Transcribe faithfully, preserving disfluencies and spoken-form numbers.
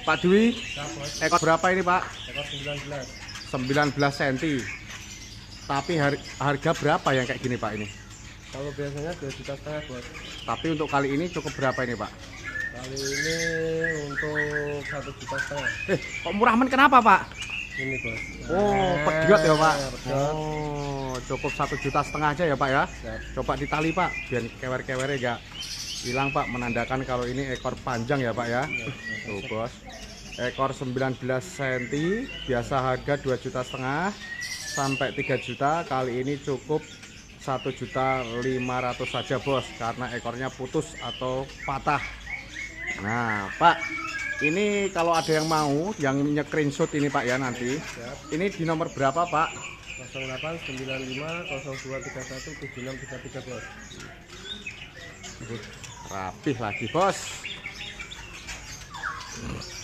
Pak Dwi, Ya, bos. ekor berapa ini Pak? Ekor sembilan belas. sembilan belas senti. Tapi har harga berapa yang kayak gini Pak ini? Kalau biasanya dua juta setengah, bos. Tapi untuk kali ini cukup berapa ini Pak? Kali ini untuk satu juta setengah. Eh, kok murah men kenapa Pak? Ini, bos. Oh, pediot ya Pak? Pediot. Oh, cukup satu juta setengah aja ya Pak ya? Siap. Coba ditali Pak, biar kewer-kewernya enggak hilang Pak, menandakan kalau ini ekor panjang ya Pak ya. Tuh bos, ekor sembilan belas senti, biasa harga dua juta setengah sampai tiga juta, kali ini cukup satu juta lima ratus saja bos, karena ekornya putus atau patah. Nah Pak, ini kalau ada yang mau yang nge-screenshot ini Pak ya nanti, Siap. ini di nomor berapa Pak? nol delapan sembilan lima nol dua tiga satu tujuh enam tiga tiga, bos. Rapih lagi bos.